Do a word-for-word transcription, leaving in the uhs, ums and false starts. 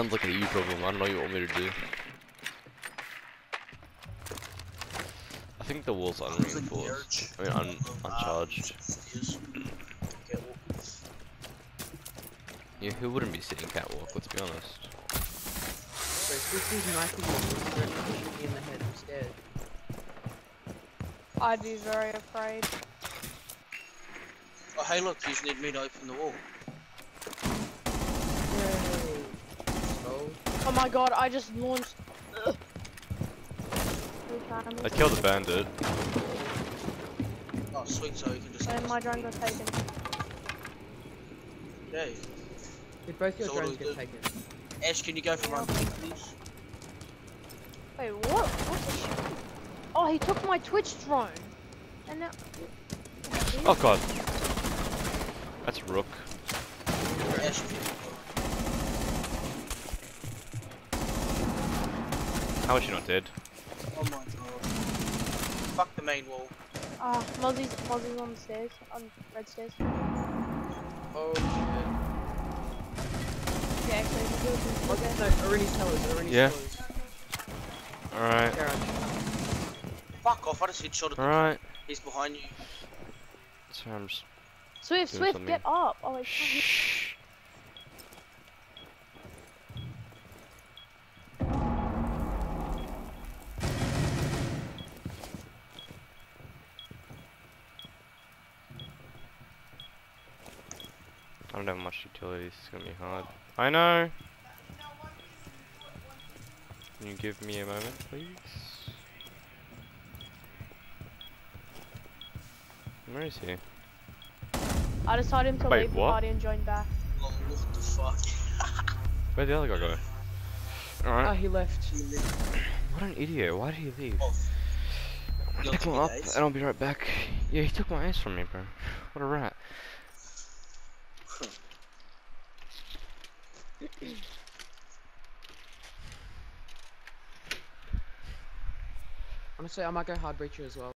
Sounds like a you problem. I don't know what you want me to do. I think the wall's unreinforced. I mean, un uncharged. Yeah, who wouldn't be sitting catwalk? Let's be honest. This is knifing me in the head. I'm scared. I'd be very afraid. Oh, hey, look, you just need me to open the wall. Yay. So, Oh my god, I just launched. Ugh. I killed the bandit. Oh, sweet, so you can just. And my drone got taken. Yay. did both your So what drones do we get do? taken? Ash, can you go for one, please? Wait, what? What's the sh Oh, he took my Twitch drone. And now. Oh god. That's Rook. Ash, How is she not dead? oh my god. Fuck the main wall. Ah, uh, Mozzie's, Mozzie's on the stairs. On red stairs. Oh shit. Yeah, actually, he's good. Oh, no, Aruni's towers, Aruni's Yeah. towers. Alright. Garage. Fuck off, I just headshotted him. Alright. He's behind you. Sorry, I'm just Swift, doing Swift, something. get up! Oh, like, Shh. I don't have much utility, this is gonna be hard. I know! Can you give me a moment, please? Where is he? I just told him to Wait, leave the what? party and join back. Lol, what the fuck? Where'd the other guy go? Oh, Alright. he left. What an idiot, why did he leave? Oh. I'll You'll pick him take up ace. and I'll be right back. Yeah, he took my ace from me, bro. What a rat. Honestly, I might go hard breacher as well.